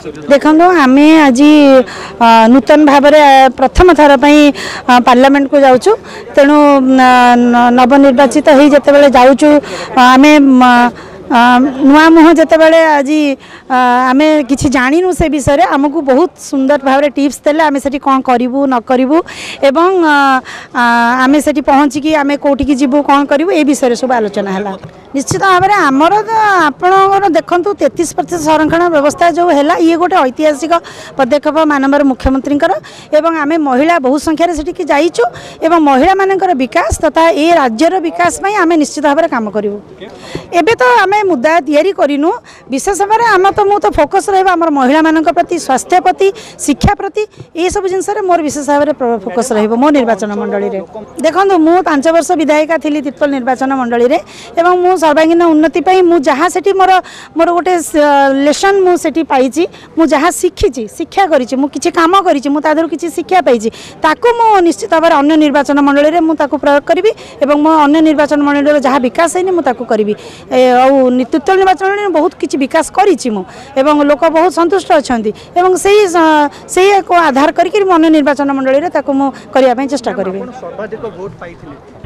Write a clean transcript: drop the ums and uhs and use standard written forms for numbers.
देखो आम आज नूतन भाव प्रथम थर पार्लियामेंट को जाऊँ तेणु नवनिर्वाचित हो जिते जाऊँ आम नुआ मुह जिते बड़े आज आम कि जानू से विषय आमको बहुत सुंदर भाव टिप्स देले आम से कौन करूँ न करूँ एवं आम से पहुँचिकी आम कौटिकी जीवु कौन करूँ ये विषय सब आलोचना है। निश्चित भाव में आमर आपड़ देखु 33% संरक्षण व्यवस्था जो है ये गोटे ऐतिहासिक पदक्षेप मानवर मुख्यमंत्री एवं आम महिला बहु संख्यार से जाइचु एवं महिला मानकर विकास तथा ये राज्यर विकास में आम निश्चित भाव में काम करूँ। एबे तो आम मुद्दा तैयारी करूँ विशेष भाव में आम तो मुझे फोकस रहा महिला मान प्रति स्वास्थ्य प्रति शिक्षा प्रति ये सब जिनस मोर विशेष भाव में फोकस रहा मो निर्वाचन मंडली रे। देखो मुझे 5 वर्ष विधायिका थी तिर्तोल निर्वाचन मंडली रे एवं मु सर्वांगीन उन्नति मु जहाँ से मोर मोर गोटे लेसन मुझे पाई मु जहाँ शिखी शिक्षा करी मुझे कम करूँ किसी शिक्षा पाई ताकू मु निश्चित भाव में अन्य निर्वाचन मंडली में मुझे प्रयोग करी और मो अन्य निर्वाचन मंडली जहाँ विकास है मुझे करी तिर्तोल निर्वाचन में बहुत किसी विकास करी लोक बहुत संतुष्ट अच्छा से आधार करके अन्य निर्वाचन मंडली में करने चेष्टा करी।